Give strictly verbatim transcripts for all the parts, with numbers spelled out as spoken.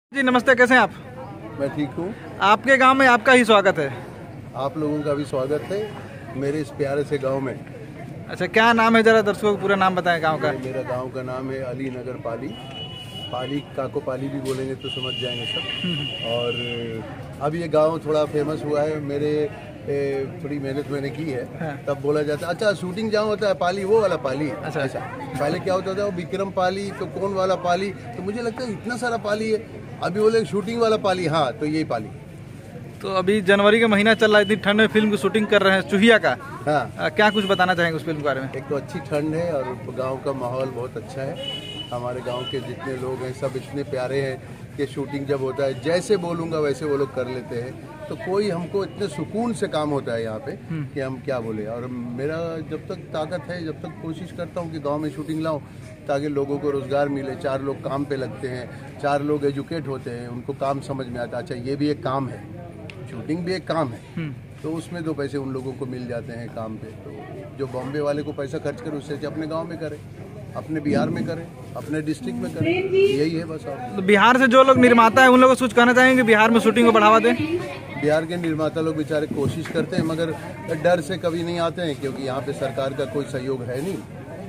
जी नमस्ते, कैसे हैं आप? मैं ठीक हूँ। आपके गांव में आपका ही स्वागत है। आप लोगों का भी स्वागत है मेरे इस प्यारे से गांव में। अच्छा, क्या नाम है, जरा दर्शकों को पूरा नाम बताएं गांव का। मेरा गांव का नाम है अली नगर पाली। पाली काको पाली भी बोलेंगे तो समझ जाएंगे सब। और अब ये गांव थोड़ा फेमस हुआ है, मेरे ए, थोड़ी मेहनत मैंने की है। हाँ। तब बोला जाता है अच्छा शूटिंग जहाँ होता है पाली, वो वाला पाली। अच्छा ऐसा पहले क्या होता था, वो विक्रम पाली तो कौन वाला पाली, तो मुझे लगता है इतना सारा पाली है। अभी बोले शूटिंग वाला पाली, हाँ तो यही पाली। तो अभी जनवरी का महीना चल रहा है, इतनी ठंड में फिल्म की शूटिंग कर रहे हैं चूहिया का। हाँ, आ, क्या कुछ बताना चाहेंगे उस फिल्म के बारे में? एक तो अच्छी ठंड है और गांव का माहौल बहुत अच्छा है। हमारे गांव के जितने लोग हैं सब इतने प्यारे हैं कि शूटिंग जब होता है जैसे बोलूँगा वैसे वो लोग कर लेते हैं। तो कोई हमको इतने सुकून से काम होता है यहाँ पे कि हम क्या बोले। और मेरा जब तक ताकत है, जब तक कोशिश करता हूँ कि गांव में शूटिंग लाऊं ताकि लोगों को रोज़गार मिले। चार लोग काम पे लगते हैं, चार लोग एजुकेट होते हैं, उनको काम समझ में आता है अच्छा ये भी एक काम है, शूटिंग भी एक काम है। तो उसमें दो पैसे उन लोगों को मिल जाते हैं काम पे। तो जो बॉम्बे वाले को पैसा खर्च करे उससे अपने गांव में करें, अपने बिहार में करें, अपने डिस्ट्रिक्ट में करें, यही है बस। और तो बिहार से जो लोग निर्माता है उन लोगों को कुछ कहना चाहेंगे बिहार में शूटिंग को बढ़ावा दें? बिहार के निर्माता लोग बेचारे कोशिश करते हैं मगर डर से कभी नहीं आते हैं, क्योंकि यहाँ पे सरकार का कोई सहयोग है नहीं।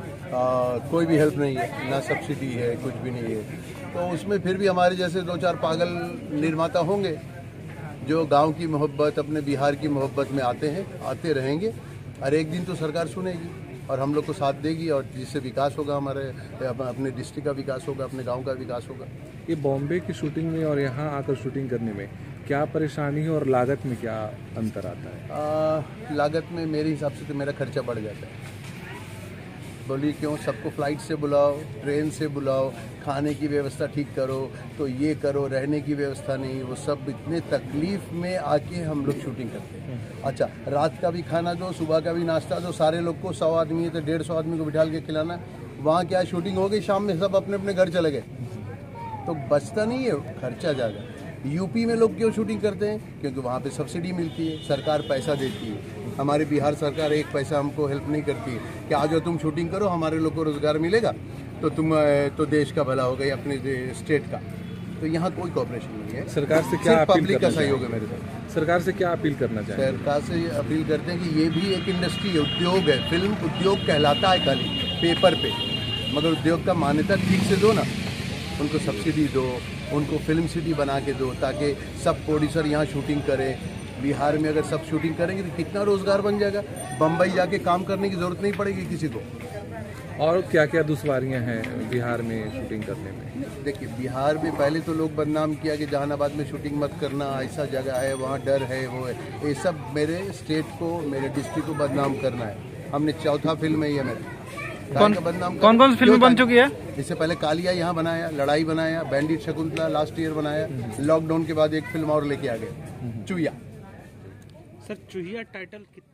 आ, कोई भी हेल्प नहीं है, ना सब्सिडी है, कुछ भी नहीं है। तो उसमें फिर भी हमारे जैसे दो चार पागल निर्माता होंगे जो गांव की मोहब्बत, अपने बिहार की मोहब्बत में आते हैं, आते रहेंगे। और एक दिन तो सरकार सुनेगी और हम लोग को साथ देगी, और जिससे विकास होगा, हमारे अपने डिस्ट्रिक्ट का विकास होगा, अपने गांव का विकास होगा। ये बॉम्बे की शूटिंग में और यहाँ आकर शूटिंग करने में क्या परेशानी है और लागत में क्या अंतर आता है? आ, लागत में मेरे हिसाब से तो मेरा खर्चा बढ़ जाता है। बोलिए क्यों? सबको फ्लाइट से बुलाओ, ट्रेन से बुलाओ, खाने की व्यवस्था ठीक करो, तो ये करो, रहने की व्यवस्था नहीं, वो सब इतने तकलीफ में आके हम लोग शूटिंग करते हैं। अच्छा, रात का भी खाना दो, सुबह का भी नाश्ता दो, सारे लोग को, सौ आदमी है तो डेढ़ सौ आदमी को बिठाल के खिलाना। वहाँ क्या शूटिंग हो गई, शाम में सब अपने अपने घर चले गए, तो बचता नहीं है, खर्चा ज़्यादा। यूपी में लोग क्यों शूटिंग करते हैं? क्योंकि वहाँ पे सब्सिडी मिलती है, सरकार पैसा देती है। हमारी बिहार सरकार एक पैसा हमको हेल्प नहीं करती है कि आ जाओ तुम शूटिंग करो, हमारे लोग को रोज़गार मिलेगा तो तुम तो देश का भला होगा या अपने स्टेट का। तो यहाँ कोई कॉपरेशन नहीं है। सरकार से क्या अपील पब्लिक का करना सहयोग है मेरे साथ। सरकार से क्या अपील करना चाहिए? सरकार से अपील करते हैं कि ये भी एक इंडस्ट्री है, उद्योग है। फिल्म उद्योग कहलाता है खाली पेपर पे, मगर उद्योग का मान्यता ठीक से दो ना, उनको सब्सिडी दो, उनको फिल्म सिटी बना के दो ताकि सब प्रोड्यूसर यहाँ शूटिंग करें। बिहार में अगर सब शूटिंग करेंगे तो कितना रोज़गार बन जाएगा, बम्बई जाके काम करने की ज़रूरत नहीं पड़ेगी किसी को। और क्या क्या दुश्वारियां हैं बिहार में शूटिंग करने में? देखिए, बिहार में पहले तो लोग बदनाम किया कि जहानाबाद में शूटिंग मत करना, ऐसा जगह है, वहाँ डर है, वो है। ये सब मेरे स्टेट को, मेरे डिस्ट्रिक्ट को बदनाम करना है। हमने चौथा फिल्म है ये मेरी। कौन बदनाम कौन कौन सी फिल्म बन चुकी है? इससे पहले कालिया यहाँ बनाया, लड़ाई बनाया, बैंडिट शकुंतला लास्ट ईयर बनाया, लॉकडाउन के बाद एक फिल्म और लेके आ गए, चूहिया। Sir, चूहिया title